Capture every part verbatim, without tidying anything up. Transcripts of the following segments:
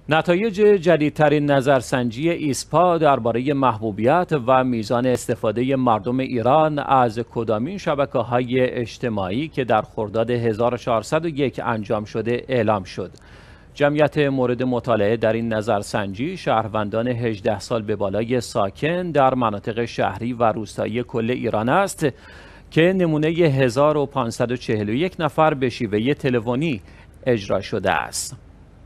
نتایج جدیدترین نظرسنجی ایسپا درباره محبوبیت و میزان استفاده مردم ایران از کدامین شبکه‌های اجتماعی که در خرداد هزار و چهارصد و یک انجام شده اعلام شد. جمعیت مورد مطالعه در این نظرسنجی شهروندان هجده سال به بالای ساکن در مناطق شهری و روستایی کل ایران است که نمونه هزار و پانصد و چهل و یک نفر به شیوه تلفنی اجرا شده است.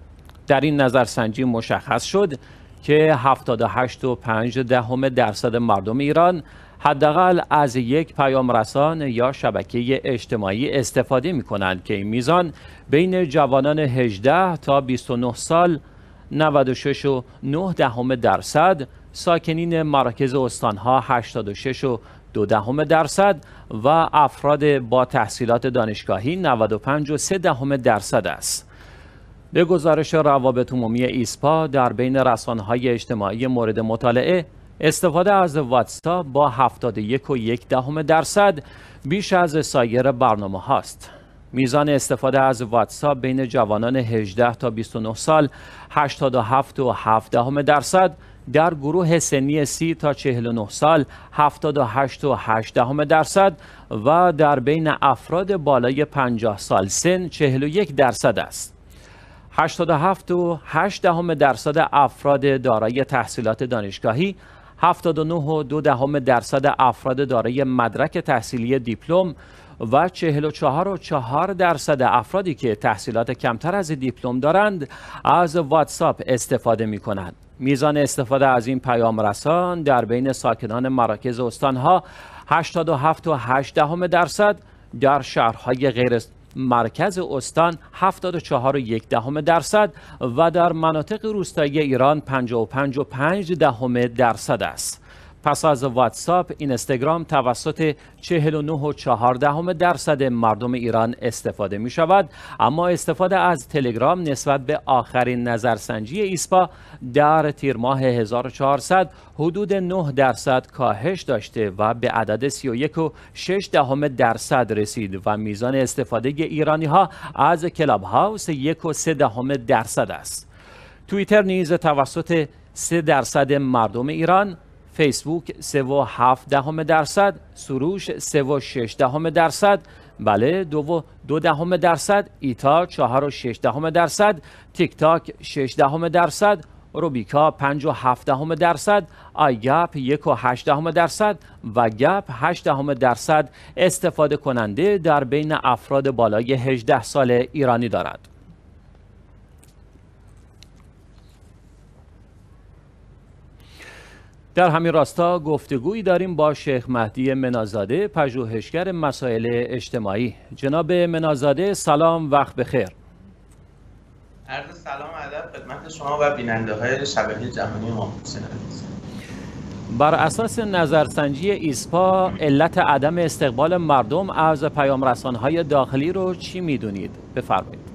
در این نظرسنجی مشخص شد که هفتاد و هشت و پنج دهم درصد مردم ایران حداقل از یک پیام رسان یا شبکه اجتماعی استفاده می کنند که این میزان بین جوانان هجده تا بیست و نه سال نود و شش و نه دهم درصد، ساکنین مراکز استانها هشتاد و شش و دو دهم درصد و افراد با تحصیلات دانشگاهی نود و پنج و سه دهم درصد است. به گزارش روابط عمومی ایسپا در رسانه‌های رسانه‌های اجتماعی مورد مطالعه استفاده از واتساپ با هفتاد و یک و یک دهم درصد بیش از سایر برنامه هاست. میزان استفاده از واتساپ بین جوانان هجده تا بیست و نه سال هشتاد و هفت و هفت دهم درصد، در گروه سنی سی تا چهل و نه سال هفتاد و هشت و هشت دهم درصد و در بین افراد بالای پنجاه سال سن چهل و یک درصد است. هشتاد و هفت و هشت دهم درصد افراد دارای تحصیلات دانشگاهی، هفتاد و نه و دو دهم درصد افراد دارای مدرک تحصیلی دیپلم و چهل و چهار و چهار درصد افرادی که تحصیلات کمتر از دیپلم دارند از واتساپ استفاده می کنند. میزان استفاده از این پیام رسان در بین ساکنان مراکز استانها هشتاد و هفت و هشت دهم درصد، در شهرهای غیر مرکز استان هفتاد و چهار و یک دهم درصد و در مناطق روستایی ایران پنجاه و پنج و پنج دهم درصد است. پس از واتساپ، اینستاگرام توسط چهل و نه و چهار دهم درصد مردم ایران استفاده می شود، اما استفاده از تلگرام نسبت به آخرین نظرسنجی ایسپا در تیر ماه هزار و چهارصد حدود نه درصد کاهش داشته و به عدد سی و یک و شش دهم درصد رسید و میزان استفاده ایرانی ها از کلاب هاوس یک و سه دهم درصد است. توییتر نیز توسط سه درصد مردم ایران، فیسبوک سه و هفت دهم درصد، سروش سه و شش دهم درصد، بله دو و دو دهم درصد، ایتا چهار و شش دهم درصد، تیک تاک شش دهم درصد، روبیکا پنج و هفت دهم درصد، آی گپ یک و هشت دهم درصد و گپ هشت دهم درصد استفاده کننده در بین افراد بالای هجده سال ایرانی دارد. در همین راستا گفتگویی داریم با شیخ مهدی منازاده، پژوهشگر مسائل اجتماعی. جناب منازاده سلام، وقت بخیر. عرض سلام ادب خدمت شما و بیننده های شبکه جهانی ما. بر اساس نظرسنجی ایسپا علت عدم استقبال مردم از پیام رسان‌های داخلی رو چی میدونید؟ بفرمایید.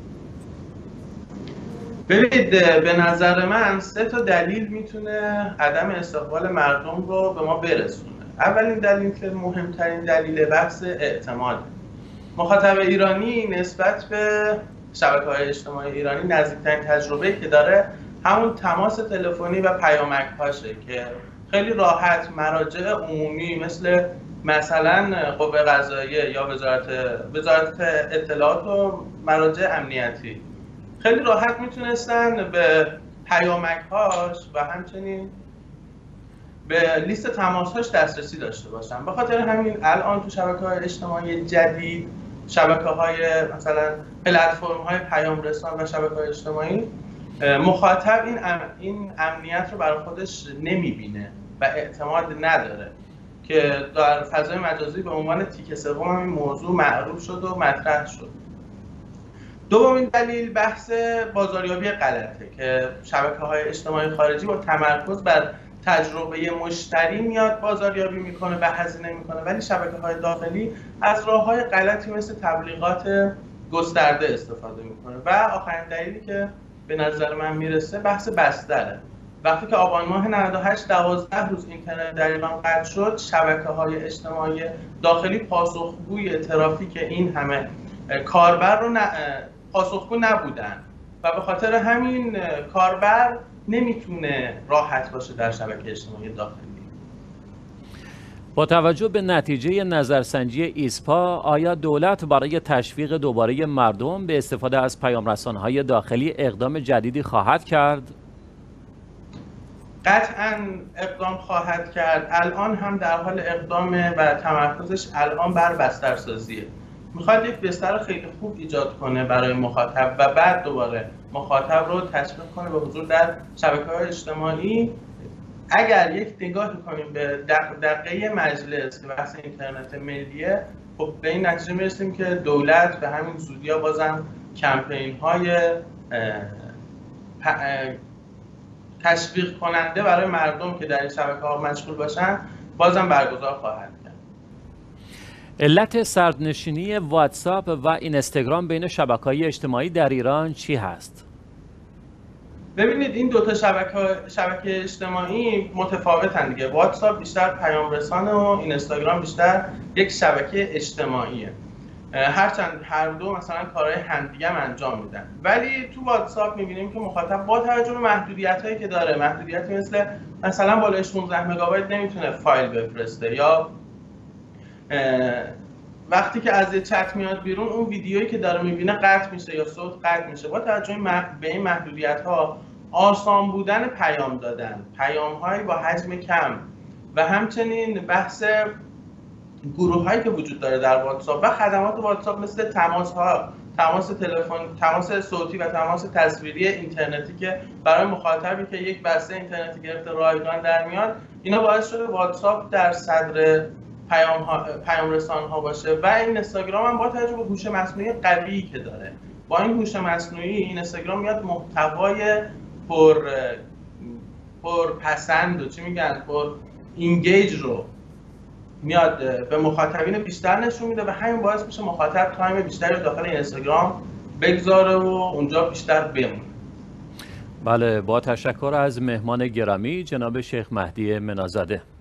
ببینید، به نظر من سه تا دلیل میتونه عدم استقبال مردم رو به ما برسونه. اولین دلیل که مهمترین دلیل بحث اعتماد. مخاطب ایرانی نسبت به شبکه‌های اجتماعی ایرانی نزدیکترین تجربه‌ای که داره همون تماس تلفنی و پیامک‌هاشه که خیلی راحت مراجع عمومی مثل مثلا قوه قضاییه یا وزارت وزارت اطلاعات و مراجع امنیتی خیلی راحت میتونستن به پیامک‌هاش و همچنین به لیست تماس‌هاش دسترسی داشته باشن. به خاطر همین الان تو شبکه‌های اجتماعی جدید، شبکه‌های مثلا پلتفرم‌های پیام رسان و شبکه‌های اجتماعی، مخاطب این ام... این امنیت رو برای خودش نمی‌بینه و اعتماد نداره که در فضای مجازی به عنوان تیکه سوم هم این موضوع معروف شد و مطرح شد. دومین دلیل بحث بازاریابی غلطه که شبکه‌های اجتماعی خارجی با تمرکز بر تجربه مشتری میاد بازاریابی میکنه و هزینه میکنه، ولی شبکه‌های داخلی از راه‌های غلطی مثل تبلیغات گسترده استفاده میکنه. و آخرین دلیلی که به نظر من میرسه بحث بستره. وقتی که آبان ماه نود و هشت دوازده روز اینترنت در ایران قطع شد، شبکه‌های اجتماعی داخلی پاسخگوی ترافیک این همه کاربر رو ن... پاسخگو نبودن و به خاطر همین کاربر نمیتونه راحت باشه در شبکه اجتماعی داخلی. با توجه به نتیجه نظرسنجی ایسپا، آیا دولت برای تشویق دوباره مردم به استفاده از پیام‌رسان‌های داخلی اقدام جدیدی خواهد کرد؟ قطعاً اقدام خواهد کرد. الان هم در حال اقدامه و تمرکزش الان بر بسترسازیه. میخواد یک بستر خیلی خوب ایجاد کنه برای مخاطب و بعد دوباره مخاطب رو تشویق کنه به حضور در شبکه‌های اجتماعی. اگر یک نگاهی کنیم به دغدغه مجلس که بحث اینترنت ملیه، خب به این نتیجه میرسیم که دولت به همین زودی‌ها بازم کمپین‌های تشویق کننده برای مردم که در این شبکه‌ها مشغول باشن بازم برگزار خواهد کرد. علت سردنشینی واتساپ و اینستاگرام بین شبکه‌های اجتماعی در ایران چی هست؟ ببینید این دو تا شبکه شبکه اجتماعی متفاوتن دیگه. واتساپ بیشتر پیام رسانه و اینستاگرام بیشتر یک شبکه اجتماعیه. هرچند هر دو مثلا کارهای همدیگه هم انجام میدن، ولی تو واتساپ میبینیم که مخاطب با توجه به محدودیتایی که داره، محدودیتی مثل مثلا بالای شانزده مگابایت نمیتونه فایل بفرسته، یا وقتی که از چت میاد بیرون اون ویدیویی که داره میبینه قطع میشه یا صوت قطع میشه. با توجه به این محدودیت‌ها آسان بودن پیام دادن، پیام‌هایی با حجم کم و همچنین بحث گروه‌هایی که وجود داره در واتساپ و خدمات واتساپ مثل تماس‌ها، تماس تلفن، تماس صوتی و تماس تصویری اینترنتی که برای مخاطبی که یک بسته اینترنتی گرفته رایگان در میاد، اینا باعث شده واتساپ در صدر پیام, ها، پیام رسان ها باشه. و این اینستاگرام هم با توجه به هوش مصنوعی قوی که داره، با این هوش مصنوعی این اینستاگرام میاد محتوای پر پر پسند و چی میگن پر اینگیج رو میاد به مخاطبین بیشتر نشون میده و همین باعث میشه مخاطب تایم بیشتری رو داخل اینستاگرام بگذاره و اونجا بیشتر بمونه. بله، با تشکر از مهمان گرامی جناب شیخ مهدی منازاده.